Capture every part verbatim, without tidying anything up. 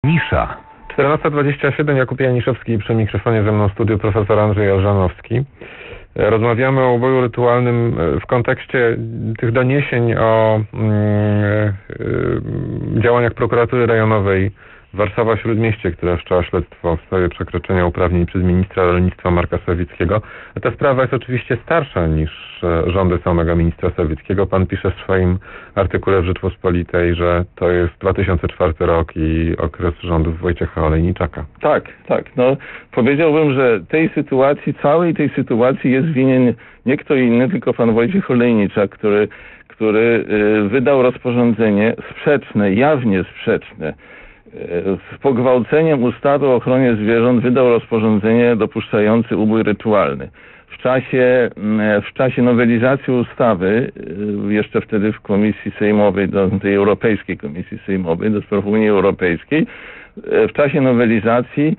Nisza. czternasta dwadzieścia siedem, Jakub Janiszewski, przy mikrofonie ze mną w studiu profesor Andrzej Elżanowski. Rozmawiamy o uboju rytualnym w kontekście tych doniesień o mm, y, działaniach prokuratury rejonowej Warszawa-Śródmieście, która wszczęła śledztwo w sprawie przekroczenia uprawnień przez ministra rolnictwa Marka Sawickiego. Ta sprawa jest oczywiście starsza niż rządy samego ministra Sawickiego. Pan pisze w swoim artykule w Rzeczpospolitej, że to jest dwa tysiące czwarty rok i okres rządów Wojciecha Olejniczaka. Tak, tak. No, powiedziałbym, że tej sytuacji, całej tej sytuacji jest winien nie kto inny, tylko pan Wojciech Olejniczak, który, który wydał rozporządzenie sprzeczne, jawnie sprzeczne, z pogwałceniem ustawy o ochronie zwierząt wydał rozporządzenie dopuszczające ubój rytualny. W czasie, w czasie nowelizacji ustawy, jeszcze wtedy w Komisji Sejmowej, do tej Europejskiej Komisji Sejmowej, do spraw Unii Europejskiej, w czasie nowelizacji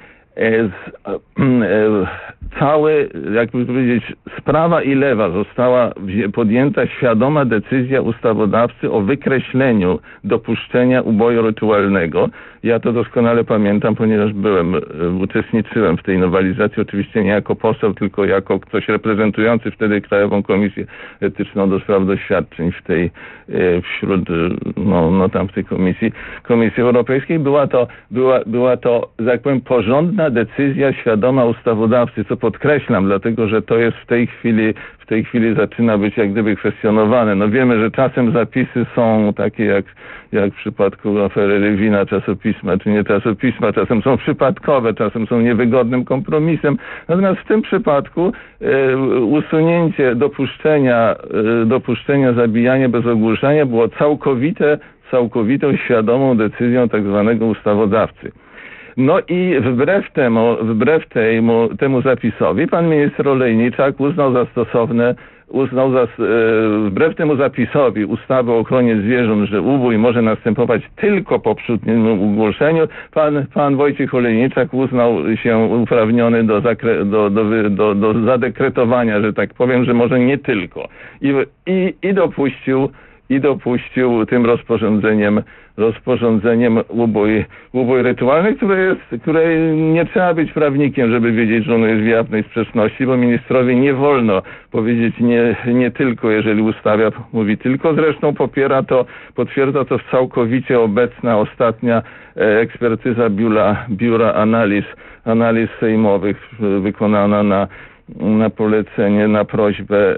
cały, jakby powiedzieć, sprawa i lewa została podjęta świadoma decyzja ustawodawcy o wykreśleniu dopuszczenia uboju rytualnego. Ja to doskonale pamiętam, ponieważ byłem, uczestniczyłem w tej nowelizacji, oczywiście nie jako poseł, tylko jako ktoś reprezentujący wtedy Krajową Komisję Etyczną do spraw doświadczeń w tej, wśród, no, no tam w tej komisji, Komisji Europejskiej. Była to, była, była to, tak powiem, porządna decyzja świadoma ustawodawcy, co podkreślam, dlatego że to jest w tej chwili, w tej chwili zaczyna być jak gdyby kwestionowane. No wiemy, że czasem zapisy są takie jak, jak w przypadku afery Rywina czasopisma, czy nie czasopisma, czasem są przypadkowe, czasem są niewygodnym kompromisem. Natomiast w tym przypadku e, usunięcie dopuszczenia, e, dopuszczenia zabijania bez ogłuszania było całkowite, całkowitą świadomą decyzją tak zwanego ustawodawcy. No i wbrew temu, wbrew temu, temu zapisowi pan minister Olejniczak uznał za stosowne, uznał za, wbrew temu zapisowi ustawy o ochronie zwierząt, że ubój może następować tylko po przódnym ogłoszeniu, pan, pan Wojciech Olejniczak uznał się uprawniony do, zakre, do, do, do, do zadekretowania, że tak powiem, że może nie tylko. I, i, i dopuścił i dopuścił tym rozporządzeniem rozporządzeniem ubój, ubój rytualny, które jest, której nie trzeba być prawnikiem, żeby wiedzieć, że ono jest w jawnej sprzeczności, bo ministrowi nie wolno powiedzieć nie, nie tylko, jeżeli ustawa mówi tylko. Zresztą popiera to, potwierdza to całkowicie obecna, ostatnia ekspertyza biura, biura analiz, analiz sejmowych wykonana na, na polecenie, na prośbę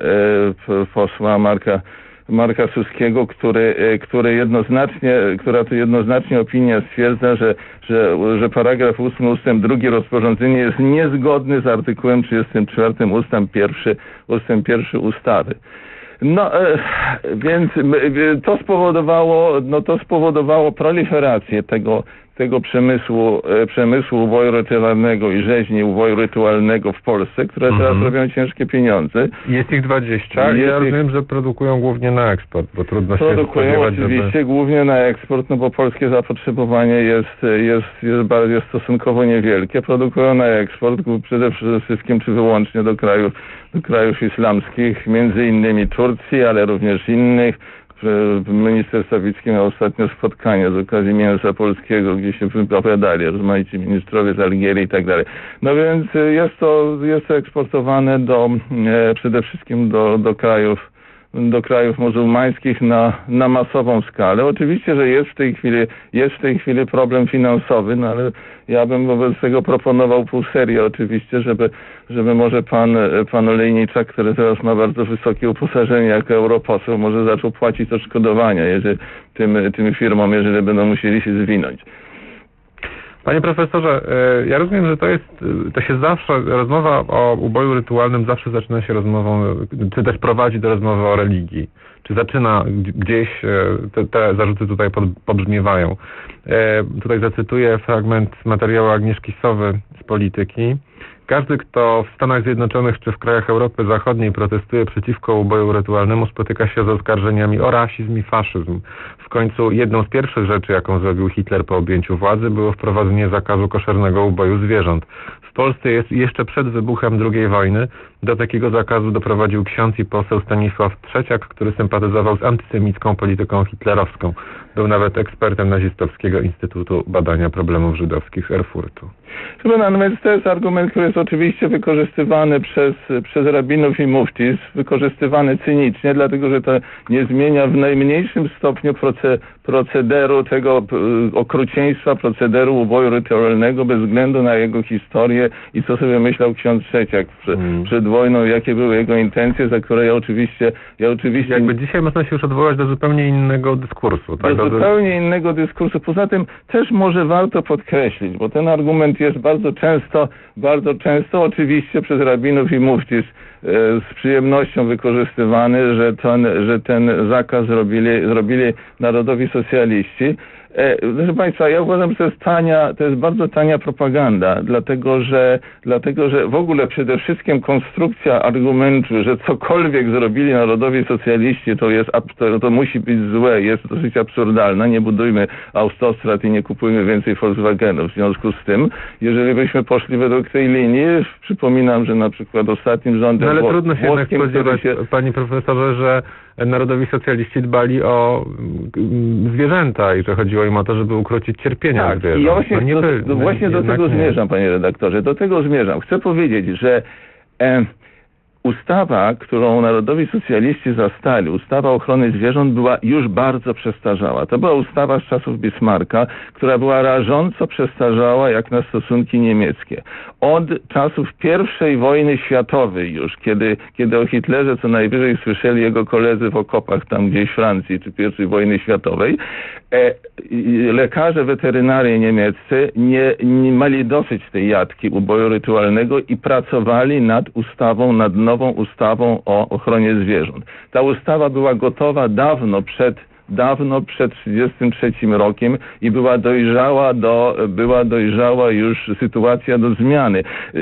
posła Marka Marka Suskiego, który, który jednoznacznie, która to jednoznacznie opinia stwierdza, że, że, że paragraf ósmy ustęp drugi rozporządzenia jest niezgodny z artykułem trzydziestym czwartym ustęp pierwszy, ustęp pierwszy ustawy. No, e, więc to spowodowało, no to spowodowało proliferację tego, tego przemysłu, e, przemysłu uboju rytualnego i rzeźni uboju rytualnego w Polsce, które mm-hmm. teraz robią ciężkie pieniądze. Jest ich dwadzieścia i ja rozumiem, że produkują głównie na eksport, bo trudno się produkują spodziewać, oczywiście żeby... głównie na eksport, no bo polskie zapotrzebowanie jest, jest, jest, jest stosunkowo niewielkie. Produkują na eksport przede wszystkim czy wyłącznie do krajów, do krajów islamskich, między innymi Turcji, ale również innych. Minister Sawicki miał ostatnio spotkanie z okazji mięsa polskiego, gdzie się wypowiadali rozmaici ministrowie z Algierii i tak dalej. No więc jest to, jest to eksportowane do, e, przede wszystkim do, do krajów, do krajów muzułmańskich na, na masową skalę. Oczywiście, że jest w tej chwili, jest w tej chwili problem finansowy, no ale ja bym wobec tego proponował pół serię oczywiście, żeby, żeby może pan, pan Olejniczak, który teraz ma bardzo wysokie uposażenie jako europoseł, może zaczął płacić odszkodowania jeżeli, tym, tym firmom, jeżeli będą musieli się zwinąć. Panie profesorze, ja rozumiem, że to jest, to się zawsze, rozmowa o uboju rytualnym zawsze zaczyna się rozmową, czy też prowadzi do rozmowy o religii. Czy zaczyna gdzieś, te, te zarzuty tutaj pod, pobrzmiewają. E, tutaj zacytuję fragment materiału Agnieszki Sowy z z polityki. Każdy, kto w Stanach Zjednoczonych czy w krajach Europy Zachodniej protestuje przeciwko uboju rytualnemu, spotyka się z oskarżeniami o rasizm i faszyzm. W końcu jedną z pierwszych rzeczy, jaką zrobił Hitler po objęciu władzy, było wprowadzenie zakazu koszernego uboju zwierząt. W Polsce jest, jeszcze przed wybuchem drugiej wojny do takiego zakazu doprowadził ksiądz i poseł Stanisław Trzeciak, który sympatyzował z antysemicką polityką hitlerowską. Był nawet ekspertem nazistowskiego Instytutu Badania Problemów Żydowskich z Erfurtu. Natomiast to jest argument, który jest oczywiście wykorzystywany przez, przez rabinów i muftis, wykorzystywany cynicznie, dlatego że to nie zmienia w najmniejszym stopniu proce, procederu tego okrucieństwa, procederu uboju rytualnego bez względu na jego historię i co sobie myślał ksiądz Trzeciak przed, hmm. przed wojną, jakie były jego intencje, za które ja oczywiście... Ja oczywiście Jakby dzisiaj można się już odwołać do zupełnie innego dyskursu. Tak? Do, do zupełnie innego dyskursu. Poza tym też może warto podkreślić, bo ten argument jest bardzo często, bardzo często oczywiście przez rabinów i muftis e, z przyjemnością wykorzystywany, że ten, że ten zakaz zrobili, zrobili narodowi socjaliści. E, proszę Państwa, ja uważam, że to jest tania, to jest bardzo tania propaganda, dlatego że, dlatego, że w ogóle przede wszystkim konstrukcja argumentu, że cokolwiek zrobili narodowi socjaliści, to jest, to, to musi być złe, jest dosyć absurdalna. Nie budujmy autostrad i nie kupujmy więcej Volkswagenów. W związku z tym, jeżeli byśmy poszli według tej linii, przypominam, że na przykład ostatnim rządem... No ale włos- trudno się jednak spodziewać, się... panie profesorze, że narodowi socjaliści dbali o zwierzęta i że chodziło im o to, żeby ukrócić cierpienia tak, zwierząt. I właśnie, no nie do, by, do, właśnie do tego nie. zmierzam, panie redaktorze. Do tego zmierzam. Chcę powiedzieć, że e, ustawa, którą narodowi socjaliści zastali, ustawa ochrony zwierząt, była już bardzo przestarzała. To była ustawa z czasów Bismarcka, która była rażąco przestarzała jak na stosunki niemieckie. Od czasów pierwszej wojny światowej już, kiedy, kiedy o Hitlerze co najwyżej słyszeli jego koledzy w okopach tam gdzieś w Francji, czy pierwszej wojny światowej, e, lekarze weterynarii niemieccy nie, nie mieli dosyć tej jatki uboju rytualnego i pracowali nad ustawą, nad nową ustawą o ochronie zwierząt. Ta ustawa była gotowa dawno przed dawno przed trzydziestym trzecim rokiem i była dojrzała do, była dojrzała już sytuacja do zmiany.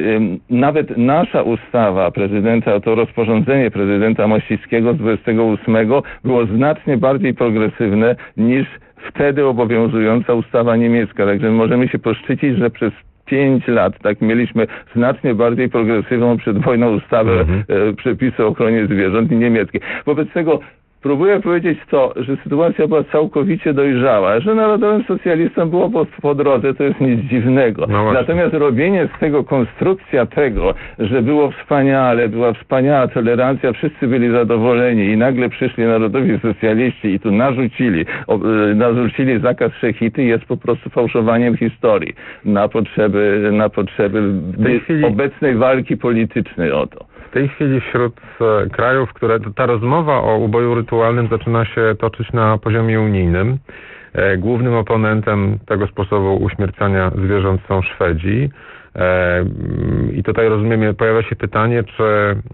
Nawet nasza ustawa prezydenta, to rozporządzenie prezydenta Mościckiego z dwudziestego ósmego było znacznie bardziej progresywne niż wtedy obowiązująca ustawa niemiecka. Także możemy się poszczycić, że przez pięć lat, tak, mieliśmy znacznie bardziej progresywną przed wojną ustawę mhm. e, przepisy o ochronie zwierząt niemieckie. Wobec tego próbuję powiedzieć to, że sytuacja była całkowicie dojrzała, że narodowym socjalistom było po, po drodze, to jest nic dziwnego. No Natomiast robienie z tego, konstrukcja tego, że było wspaniale, była wspaniała tolerancja, wszyscy byli zadowoleni i nagle przyszli narodowi socjaliści i tu narzucili, o, narzucili zakaz szechity, jest po prostu fałszowaniem historii na potrzeby, na potrzeby chwili... obecnej walki politycznej o to. W tej chwili wśród krajów, które ta rozmowa o uboju rytualnym zaczyna się toczyć na poziomie unijnym. Głównym oponentem tego sposobu uśmiercania zwierząt są Szwedzi. I tutaj rozumiem, pojawia się pytanie, czy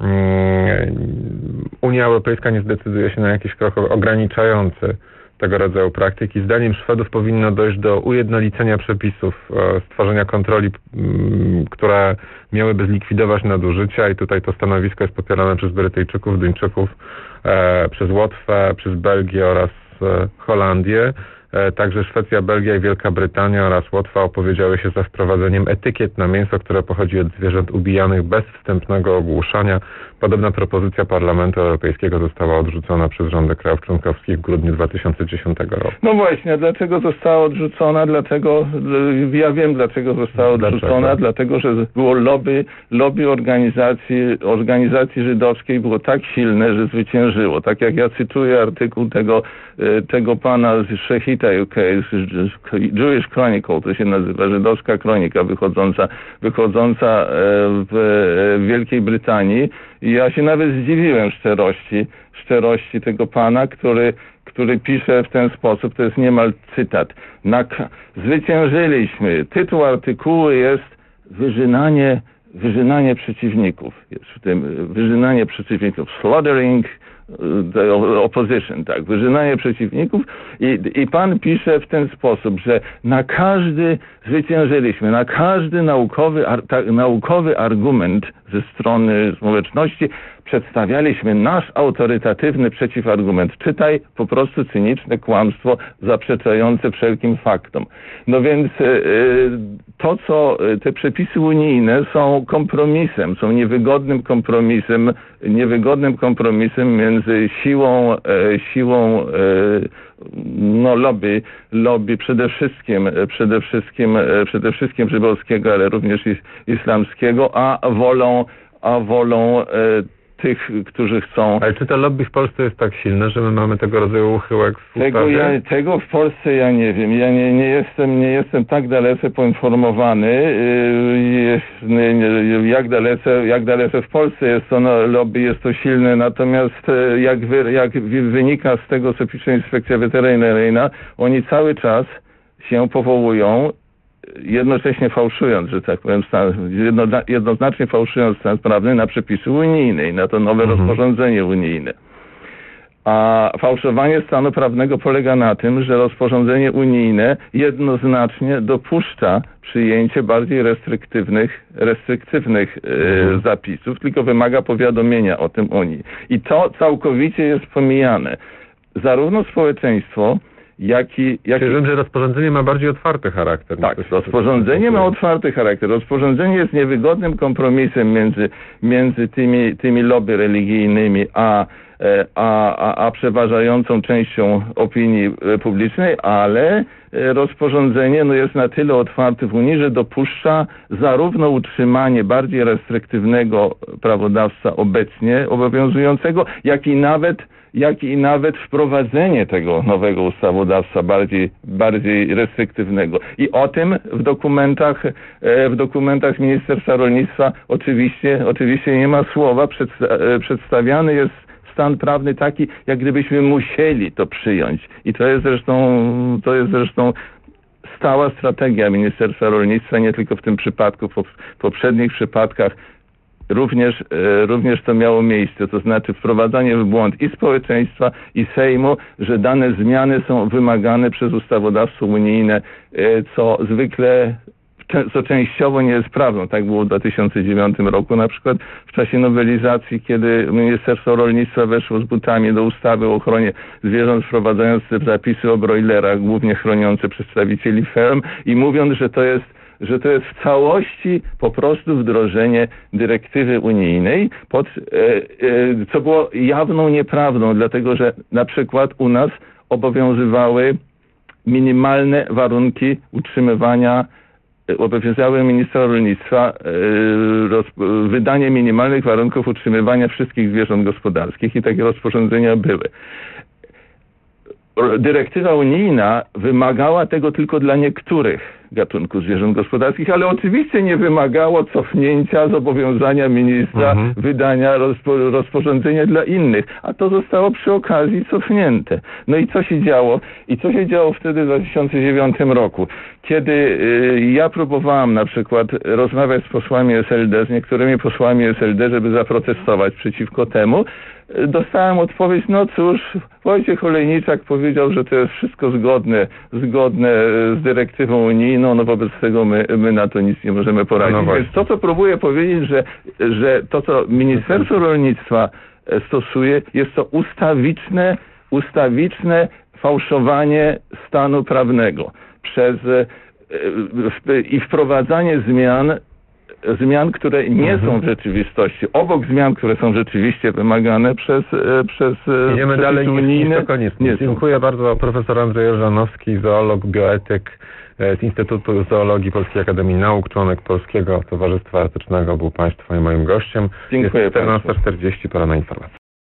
Unia Europejska nie zdecyduje się na jakiś krok ograniczający tego rodzaju praktyki. Zdaniem Szwedów powinno dojść do ujednolicenia przepisów, stworzenia kontroli, które miałyby zlikwidować nadużycia i tutaj to stanowisko jest popierane przez Brytyjczyków, Duńczyków, przez Łotwę, przez Belgię oraz Holandię. Także Szwecja, Belgia i Wielka Brytania oraz Łotwa opowiedziały się za wprowadzeniem etykiet na mięso, które pochodzi od zwierząt ubijanych bez wstępnego ogłuszania. Podobna propozycja Parlamentu Europejskiego została odrzucona przez rządy krajów członkowskich w grudniu dwa tysiące dziesiątego roku. No właśnie, dlaczego została odrzucona? Dlatego, ja wiem dlaczego została odrzucona, dlaczego? Dlatego, że było lobby, lobby organizacji, organizacji żydowskiej było tak silne, że zwyciężyło. Tak jak ja cytuję artykuł tego, tego pana z Shechita U K, Jewish Chronicle, to się nazywa, żydowska kronika wychodząca, wychodząca w Wielkiej Brytanii. I ja się nawet zdziwiłem szczerości, szczerości tego pana, który, który pisze w ten sposób, to jest niemal cytat. Na, zwyciężyliśmy. Tytuł artykułu jest wyżynanie, wyżynanie przeciwników. Jest w tym wyżynanie przeciwników. Slaughtering the opposition, tak, wyżynanie przeciwników i, i pan pisze w ten sposób, że na każdy, zwyciężyliśmy, na każdy naukowy, ar, ta, naukowy argument ze strony społeczności przedstawialiśmy nasz autorytatywny przeciwargument. Czytaj po prostu cyniczne kłamstwo zaprzeczające wszelkim faktom. No więc to, co te przepisy unijne są kompromisem, są niewygodnym kompromisem, niewygodnym kompromisem między siłą, siłą no lobby, lobby przede wszystkim, przede wszystkim, przede wszystkim żydowskiego, ale również islamskiego, a wolą, a wolą tych, którzy chcą... Ale czy to lobby w Polsce jest tak silne, że my mamy tego rodzaju uchyłek w tego, ustawie? ja, tego w Polsce ja nie wiem. Ja nie, nie, jestem, nie jestem tak dalece poinformowany, yy, jak, dalece, jak dalece w Polsce jest to no, lobby, jest to silne, natomiast jak, wy, jak wynika z tego, co pisze Inspekcja Weterynaryjna, oni cały czas się powołują, jednocześnie fałszując, że tak powiem, stan, jedno, jednoznacznie fałszując stan prawny na przepisy unijne i na to nowe mhm. rozporządzenie unijne. A fałszowanie stanu prawnego polega na tym, że rozporządzenie unijne jednoznacznie dopuszcza przyjęcie bardziej restriktywnych, restriktywnych mhm. e, zapisów, tylko wymaga powiadomienia o tym Unii. I to całkowicie jest pomijane. Zarówno społeczeństwo, Jak i, jak Czyli, że rozporządzenie ma bardziej otwarty charakter. Tak, rozporządzenie ma otwarty charakter. Rozporządzenie jest niewygodnym kompromisem między, między tymi, tymi lobby religijnymi a, a, a, a przeważającą częścią opinii publicznej, ale rozporządzenie no, jest na tyle otwarte w Unii, że dopuszcza zarówno utrzymanie bardziej restriktywnego prawodawstwa obecnie obowiązującego, jak i nawet jak i nawet wprowadzenie tego nowego ustawodawstwa bardziej, bardziej restriktywnego. I o tym w dokumentach, w dokumentach Ministerstwa Rolnictwa oczywiście, oczywiście nie ma słowa. Przedsta przedstawiany jest stan prawny taki, jak gdybyśmy musieli to przyjąć. I to jest zresztą, to jest zresztą stała strategia Ministerstwa Rolnictwa, nie tylko w tym przypadku, w poprzednich przypadkach Również, również to miało miejsce, to znaczy wprowadzanie w błąd i społeczeństwa, i Sejmu, że dane zmiany są wymagane przez ustawodawstwo unijne, co zwykle, co częściowo nie jest prawdą. Tak było w dwa tysiące dziewiątym roku na przykład w czasie nowelizacji, kiedy Ministerstwo Rolnictwa weszło z butami do ustawy o ochronie zwierząt, wprowadzając te zapisy o brojlerach, głównie chroniące przedstawicieli ferm i mówiąc, że to jest że to jest w całości po prostu wdrożenie dyrektywy unijnej, pod, e, e, co było jawną nieprawdą, dlatego że na przykład u nas obowiązywały minimalne warunki utrzymywania, obowiązywały ministra rolnictwa e, roz, wydanie minimalnych warunków utrzymywania wszystkich zwierząt gospodarskich i takie rozporządzenia były. Dyrektywa unijna wymagała tego tylko dla niektórych gatunków zwierząt gospodarskich, ale oczywiście nie wymagało cofnięcia zobowiązania ministra mhm. wydania rozpo, rozporządzenia dla innych, a to zostało przy okazji cofnięte. No i co się działo? I co się działo wtedy w dwa tysiące dziewiątym roku? Kiedy y, ja próbowałam na przykład rozmawiać z posłami S L D, z niektórymi posłami S L D, żeby zaprotestować przeciwko temu, dostałem odpowiedź, no cóż, Wojciech Olejniczak powiedział, że to jest wszystko zgodne, zgodne z dyrektywą unijną, no wobec tego my, my na to nic nie możemy poradzić. No więc to, co próbuję powiedzieć, że, że to, co Ministerstwo Rolnictwa stosuje, jest to ustawiczne, ustawiczne fałszowanie stanu prawnego przez i wprowadzanie zmian, zmian, które nie mhm. są w rzeczywistości, obok zmian, które są rzeczywiście wymagane przez przez Idziemy dalej niż to konieczne. Dziękuję bardzo. Profesor Andrzej Elżanowski, zoolog, bioetyk z Instytutu Zoologii Polskiej Akademii Nauk, członek Polskiego Towarzystwa Etycznego, był Państwa i moim gościem. Dziękuję. Jest czternasta czterdzieści, pora na informacje.